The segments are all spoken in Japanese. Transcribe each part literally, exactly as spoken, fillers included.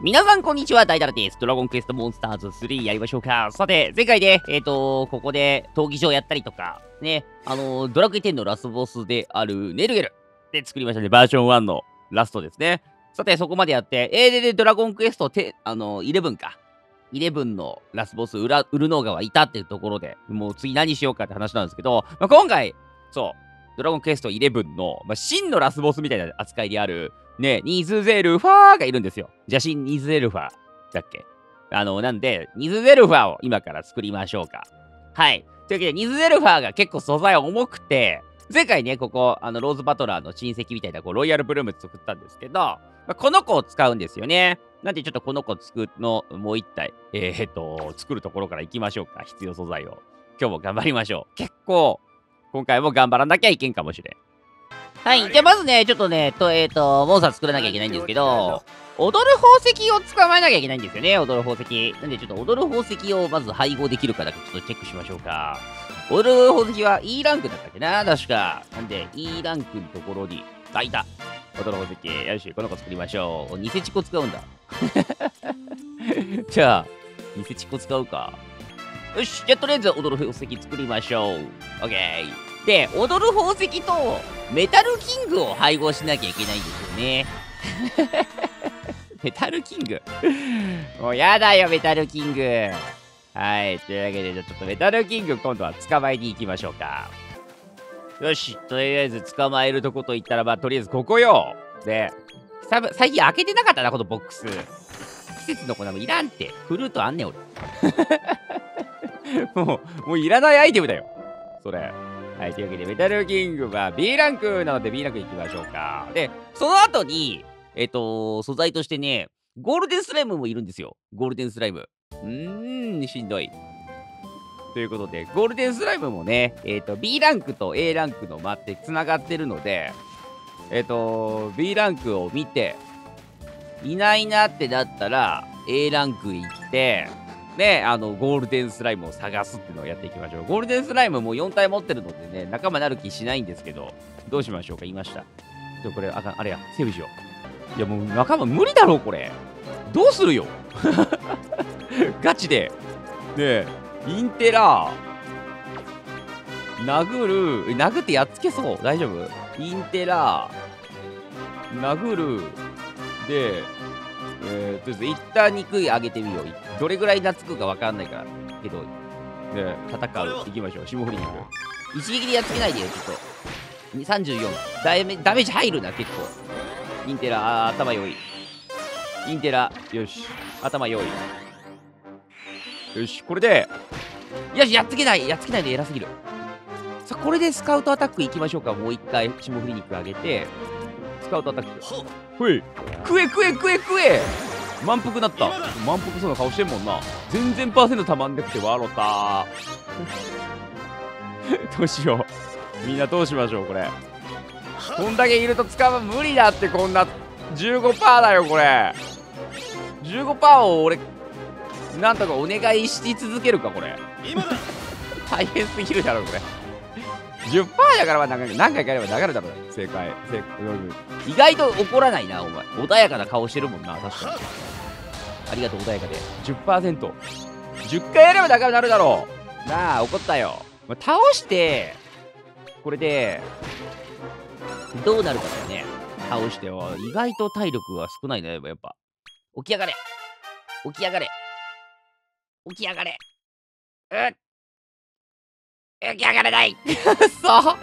皆さんこんにちは、ダイダラです。ドラゴンクエストモンスターズスリーやりましょうか。さて、前回で、えっ、ー、と、ここで闘技場やったりとか、ね、あのー、ドラクエテンのラスボスであるネルゲルで作りましたね。バージョンワンのラストですね。さて、そこまでやって、えー、で、で、ドラゴンクエストて、あのー、イレブンか。イレブンのラスボス、ウラ、ウルノーガはいたっていうところで、もう次何しようかって話なんですけど、まあ、今回、そう、ドラゴンクエストイレブンの、まあ、真のラスボスみたいな扱いである、ね、ニズゼルファーがいるんですよ。邪神ニズゼルファーだっけ。あの、なんで、ニズゼルファーを今から作りましょうか。はい。というわけで、ニズゼルファーが結構素材重くて、前回ね、ここ、あの、ローズバトラーの親戚みたいな、こう、ロイヤルブルーム作ったんですけど、まあ、この子を使うんですよね。なんで、ちょっとこの子作るの、もう一体、えー、っと、作るところから行きましょうか。必要素材を。今日も頑張りましょう。結構、今回も頑張らなきゃいけんかもしれん。はい。じゃあ、まずね、ちょっとね、と、えっ、ー、と、モンスター作らなきゃいけないんですけど、踊る宝石を捕まえなきゃいけないんですよね、踊る宝石。なんで、ちょっと踊る宝石をまず配合できるかだけちょっとチェックしましょうか。踊る宝石は E ランクだったっけな、確か。なんで、E ランクのところに、あ、いた。踊る宝石。よし、この子作りましょう。ニセチコ使うんだ。じゃあ、ニセチコ使うか。よし、じゃあとりあえず踊る宝石作りましょう。オッケー。で、踊る宝石とメタルキングを配合しなきゃいけないんですよね。メタルキングもうやだよ、メタルキング。はい。というわけで、じゃあちょっとメタルキング今度は捕まえに行きましょうか。よし。とりあえず捕まえるとこと言ったら、まあ、とりあえずここよ。で、最近開けてなかったな、このボックス。季節の粉もいらんって。フルートあんねん、俺。もう、もういらないアイテムだよ。それ。はい、というわけで、メタルキングは B ランクなので B ランク行きましょうか。で、その後に、えっと、素材としてね、ゴールデンスライムもいるんですよ。ゴールデンスライム。うーん、しんどい。ということで、ゴールデンスライムもね、えっと、B ランクと A ランクの間って繋がってるので、えっと、B ランクを見て、いないなってなったら、A ランク行って、ね、あの、ゴールデンスライムを探すっていうのをやっていきましょう。ゴールデンスライムもうよん体持ってるのでね、仲間なる気しないんですけど、どうしましょうか。言いました。ちょっとこれ、あかん、あれや、セーブしよう。いや、もう仲間無理だろう、これ。どうするよ。ガチで。ねえ、インテラ、殴る、え、殴ってやっつけそう。大丈夫？インテラ、殴る、で、えー、とりあえず一旦肉上げてみよう。どれぐらい懐くかわかんないからけど、ね、戦う。行きましょう。霜降り肉。一撃でやっつけないでよ、ちょっと。さんじゅうよん。ダメ、ダメージ入るな、結構。インテラ、あー、頭良い。インテラ、よし。頭良い。よし、これで、よし、やっつけない。やっつけないで偉すぎる。さあ、これでスカウトアタック行きましょうか。もう一回、霜降り肉上げて、スカウトアタック。ほい。食え食え食え食え満腹なった。満腹そうな顔してんもんな。全然パーセントたまんなくて笑ったどうしよう。みんなどうしましょう、これ。こんだけいると使う無理だって、こんな じゅうごパーセント だよ、これ。じゅうごパーセント を俺、なんとかお願いし続けるか、これ。大変すぎるだろ、これ。じゅっパーセント だから、まあ、何回何回かやれば流れるだろう。正解。正解。意外と怒らないな、お前。穏やかな顔してるもんな、確かに。ありがとう、穏やかで。じゅっパーセント。じゅっかいやれば流れになるだろう。なあ、怒ったよ。まあ、倒して、これで、どうなるかだよね。倒しては。意外と体力が少ないね、やっぱ。起き上がれ。起き上がれ。起き上がれ。うっ。起き上がれないそう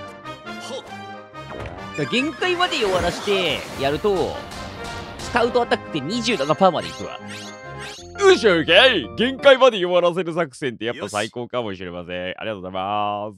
限界まで弱らしてやると、スカウトアタックって にじゅうななパーセント までいくわ。よし、オッケー。限界まで弱らせる作戦ってやっぱ最高かもしれません。ありがとうございます。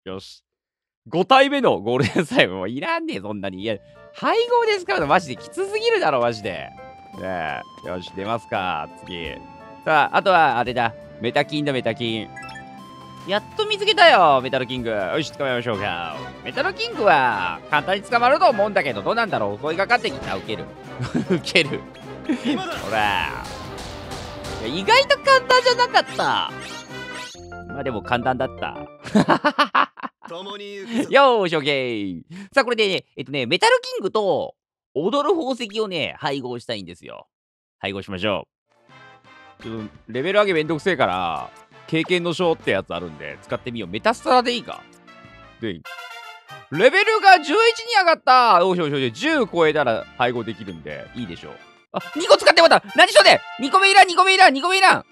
よし。ご体目のゴールデンスライムもいらんねえ、そんなに。いや、配合で使うのマジできつすぎるだろ、マジで。ねえ。よし、出ますか。次。さあ、あとはあれだ。メタキンだ、メタキン。やっと見つけたよ、メタルキング。よし、捕まえましょうか。メタルキングは簡単に捕まると思うんだけど、どうなんだろう。襲いかかってきた。ウケる。ウケる。ほら。いや、意外と簡単じゃなかった。まあでも簡単だった。 共によーし、オッケー。さあ、これでね、えっとね、メタルキングと踊る宝石をね、配合したいんですよ。 配合しましょう。ちょっとレベル上げめんどくせえから、経験の章ってやつあるんで、使ってみよう。メタスタラでいいか。で、レベルがじゅういちに上がった。よしよしよし、じゅう超えたら配合できるんで、いいでしょう。あ、にこ使ってもらった。何しろで !に 個目いらん、にこめいらん、にこめいらん。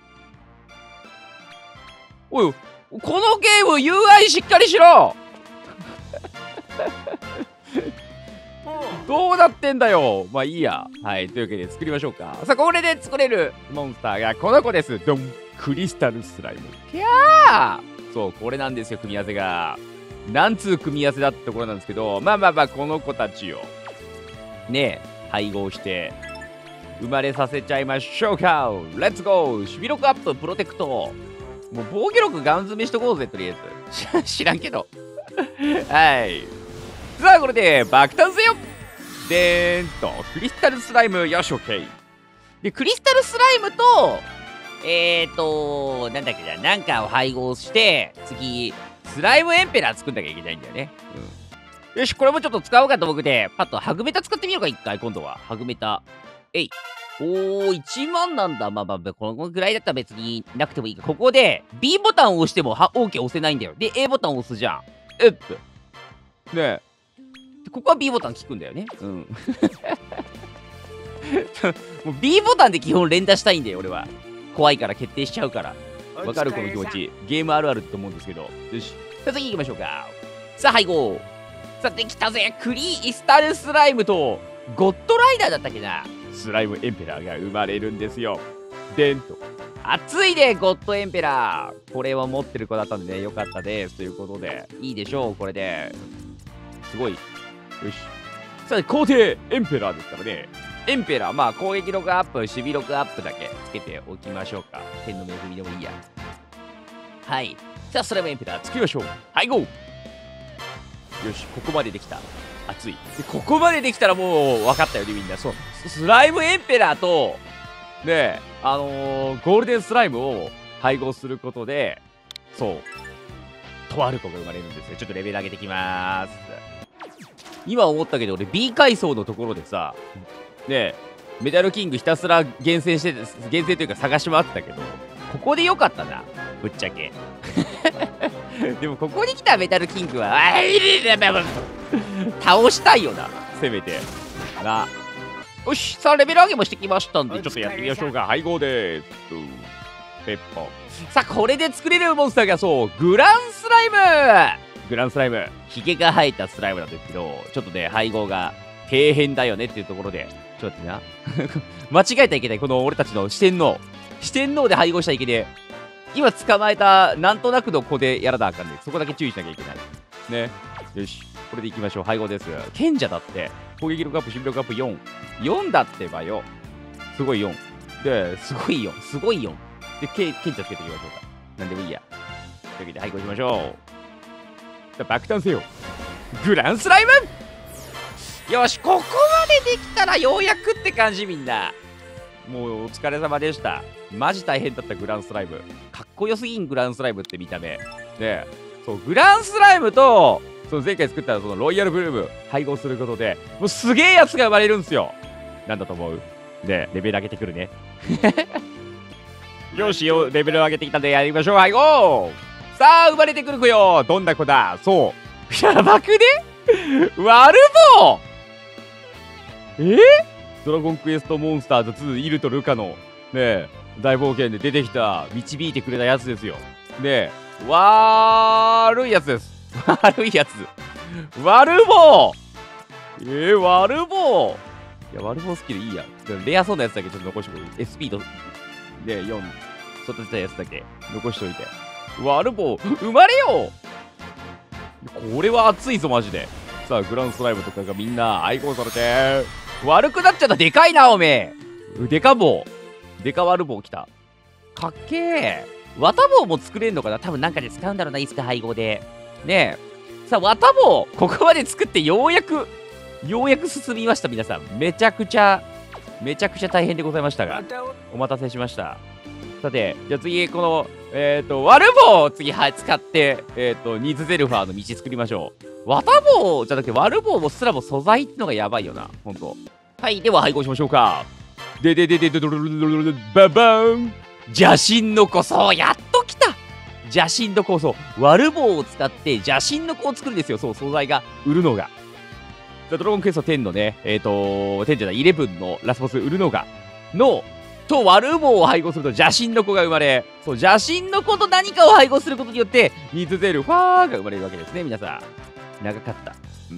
おい、このゲーム ユーアイ しっかりしろどうなってんだよ。まあいいや。はい。というわけで作りましょうか。さあ、これで作れるモンスターがこの子です。ドン。クリスタルスライム。きゃー。そう、これなんですよ、組み合わせが。なんつう組み合わせだってところなんですけど、まあまあまあ、この子たちを、ね、配合して、生まれさせちゃいましょうか。レッツゴー。守備力アップ、プロテクト。もう防御力ガン詰めしとこうぜ、とりあえず。知らんけど。はい。さあ、これで爆誕せよ。でーんと、クリスタルスライム、よし、オッケー。で、クリスタルスライムと、えーと、なんだっけな、なんかを配合して、次、スライムエンペラー作んなきゃいけないんだよね。うん。よし、これもちょっと使おうかと僕で、パッとハグメタ使ってみようか、一回、今度は。ハグメタ。えい。おー、いちまんなんだ。まあまあ、このぐらいだったら別になくてもいいか。ここで、B ボタンを押しても、は、OK 押せないんだよ。で、A ボタンを押すじゃん。えっと。ねえ。ここは B ボタン効くんだよね。うん。もう B ボタンで基本連打したいんだよ、俺は。怖いから決定しちゃうから。わかるこの気持ち。ゲームあるあると思うんですけど。よし。さあ次行きましょうか。さあ配合。さあできたぜ。クリスタルスライムとゴッドライダーだったっけな。スライムエンペラーが生まれるんですよ。でんと。熱いで、ゴッドエンペラー。これは持ってる子だったんでね、よかったです。ということで。いいでしょう、これで。すごい。よし。さあ、皇帝エンペラーですからね。エンペラー、まあ攻撃力アップ、守備力アップだけつけておきましょうか。天の恵みでもいいや。はい。じゃあ、スライムエンペラー作りましょう。はい、ゴー。よし、ここまでできた。熱い。で、ここまでできたらもう分かったよね、みんな。そう。スライムエンペラーと、ね、あのー、ゴールデンスライムを配合することで、そう。とある子が生まれるんですよ。ちょっとレベル上げてきまーす。今思ったけど、俺 B 階層のところでさ、ね、メダルキングひたすら厳選して、厳選というか探し回ってたけど、ここでよかったな、ぶっちゃけ。でもここに来たメダルキングは、あいれれれ倒したいよな、せめて。な。よし、さあレベル上げもしてきましたんで、ちょっとやってみましょうか。配合でーす。ペッポ。さあ、これで作れるモンスターがそう、グランスライムグランスライム。ヒゲが生えたスライムなんですけど、ちょっとね、配合が底辺だよねっていうところで、ちょっと待ってな。間違えたらいけない。この俺たちの四天王。四天王で配合しちゃいけねえ。今捕まえた、なんとなくの子でやらなあかんね。そこだけ注意しなきゃいけない。ね。よし。これでいきましょう。配合です。賢者だって、攻撃力アップ、守備力アップよん。よんだってばよ。すごいよん。で、すごいよん。すごいよん。で、賢者つけていきましょうか。なんでもいいや。というわけで配合しましょう。さあ、爆誕せよ。グランスライムよし、ここまでできたらようやくって感じ、みんな。もうお疲れ様でした。マジ大変だったグランスライム。かっこよすぎんグランスライムって見た目。ね、そう、グランスライムと、その前回作ったそのロイヤルブルーム配合することで、もうすげえやつが生まれるんすよ。なんだと思う？ね、レベル上げてくるね。よしよ、レベル上げてきたんでやりましょう。はい、ゴー！さあ、生まれてくる子よ。どんな子だ？そう。やばくね？ワルボー！え？ドラゴンクエストモンスターズツーイルとルカの、ねえ、大冒険で出てきた、導いてくれたやつですよ。ねえ、悪いやつです。悪いやつ。ワルボー！えー、ワルボー！いや、ワルボースキルいいや。レアそうなやつだけちょっと残しておいて。エスピードでよん、育てたやつだけ残しておいて。ワルボー、生まれよ！これは熱いぞ、マジで。さあ、グランスライムとかがみんな愛好されて、悪くなっちゃった。でかいな、おめえ。デカボー。デカワルボー来た。かっけえ。ワタボーも作れんのかな？多分なんかで使うんだろうな、いつか配合で。ねえ。さあ、ワタボー、ここまで作ってようやく、ようやく進みました、皆さん。めちゃくちゃ、めちゃくちゃ大変でございましたが、お待たせしました。さて、じゃあ次、この、えっ、ー、と、ワルボーを次、はい、使って、えっ、ー、と、ニーズゼルファーの道作りましょう。ワタボーじゃなくて、ワルボーもすらも素材ってのがやばいよな、ほんと。はい、では配合しましょうか。 ででででででででババーン邪神の子、そう、やっと来た邪神の子、そう、悪棒を使って邪神の子を作るんですよ。そう、素材が、売るのが。ドラゴンクエストテンのね、えっ、ー、と、テンじゃない、イレブンのラスボス、売るのが、の、と悪棒を配合すると邪神の子が生まれ、そう、邪神の子と何かを配合することによって、ニーズゼルファーが生まれるわけですね、皆さん。長かった。うん。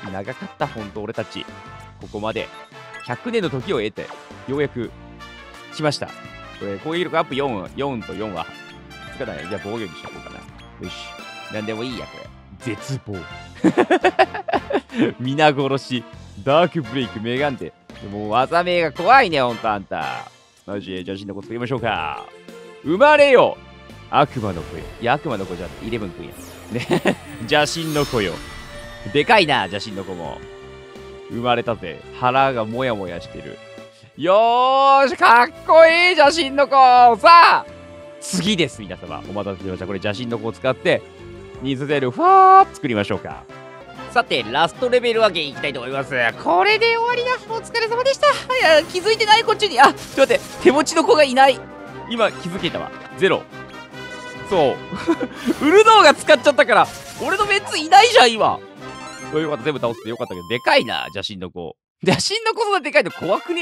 長かった、ほんと、俺たち。ここまで。ひゃくねんの時を経て、ようやく、来ました。これ、攻撃力アップよん、よんとよんは、つかない。じゃあ防御にしとこうかな。よし。なんでもいいや、これ。絶望。皆殺し。ダークブレイク、メガンテ。もう技名が怖いね、ほんとあんた。マジで、じゃあ、死んだこと言いましょうか。生まれよ悪魔の子よ。いや、悪魔の子じゃん。イレブンくんや。ね。邪神の子よ。でかいな、邪神の子も。生まれたぜ。腹がもやもやしてる。よーし、かっこいい邪神の子。さあ次です、皆様。お待たせしました。これ邪神の子を使って、ニーズゼルファー作りましょうか。さて、ラストレベル分けいきたいと思います。これで終わりだ。お疲れ様でした。いや、気づいてない、こっちに。あ、ちょっと待って、手持ちの子がいない。今、気づけたわ。ゼロ。そう。ウルノーが使っちゃったから、俺のメンツいないじゃん、今。よかった、全部倒してよかったけど、でかいな、邪神の子。邪神の子そんなでかいの怖くね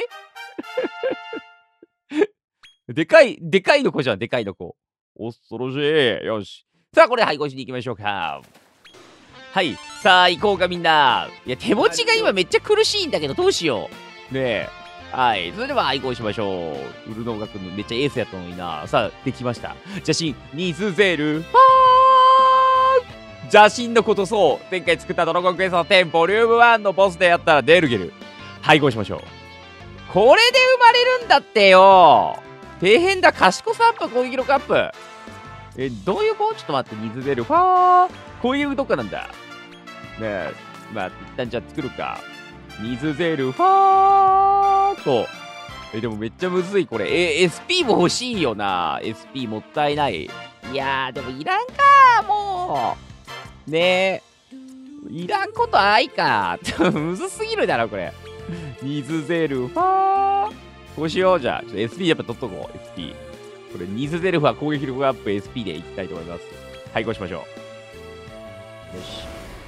でかい、でかいの子じゃん、でかいの子。恐ろしい。よし。さあ、これ配合しに行きましょうか。はい。さあ、行こうか、みんな。いや、手持ちが今めっちゃ苦しいんだけど、どうしよう。ねえ。はい。それでは、愛好しましょう。ウルノーガ君のめっちゃエースやったのにな。さあ、できました。邪神、ニーズゼル、ファー邪神のことそう。前回作ったドラゴンクエストテンボリュームワンのボスでやったらデルゲル。配合しましょう。これで生まれるんだってよ。底辺だ、賢さアップ、攻撃力アップ。え、どういう子ちょっと待って、ニーズゼル、ファー攻撃力どっかなんだ。ねえ、まあ、一旦じゃあ作るか。ニズゼルファーと。え、でもめっちゃむずい、これ。え、エスピー も欲しいよな。エスピー もったいない。いやー、でもいらんかもう。ねえ。いらんことないか。むずすぎるだろ、これ。ニズゼルファー。こうしよう、じゃあ。ちょっと エスピー やっぱ取っとこう、エスピー。これ、ニズゼルフは攻撃力アップ エスピー でいきたいと思います。配合しましょう。よし。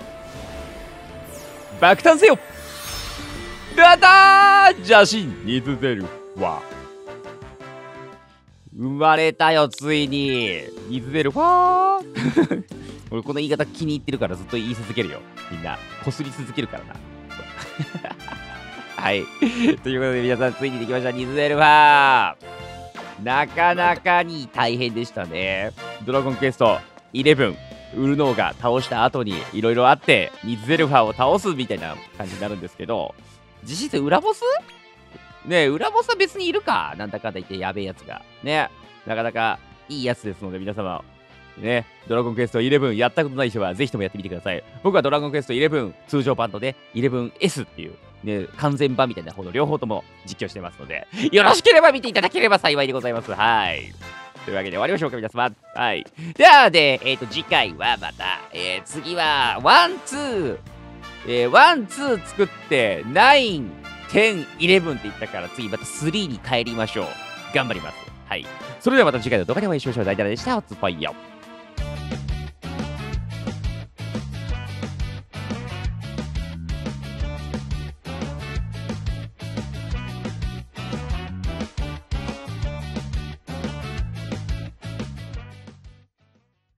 爆誕せよやったー邪神ニズゼルは生まれたよ、ついにニズゼルファー俺この言い方気に入ってるからずっと言い続けるよ。みんな、こすり続けるからな。はい。ということで皆さんついにできました。ニズゼルファーなかなかに大変でしたね。ドラゴンクエストイレブン。ウルノーが倒した後にいろいろあってニズゼルファーを倒すみたいな感じになるんですけど、実質裏ボスねえ、裏ボスは別にいるか。なんだかんだ言ってやべえやつが。ねなかなかいいやつですので皆様、ね、ドラゴンクエストイレブンやったことない人はぜひともやってみてください。僕はドラゴンクエストイレブン通常版とね、イレブンエス っていう、ね、完全版みたいな方の両方とも実況してますので、よろしければ見ていただければ幸いでございます。はい。というわけで終わりましょうか、皆様。はい。では、で、えっ、ー、と、次回はまた、えー、次は、ワン、ツー、えー、ワン、ツー作って、ナイン、テン、イレブンって言ったから、次またスリーに帰りましょう。頑張ります。はい。それではまた次回の動画でお会いしましょう。大体でした。おつぽいよ。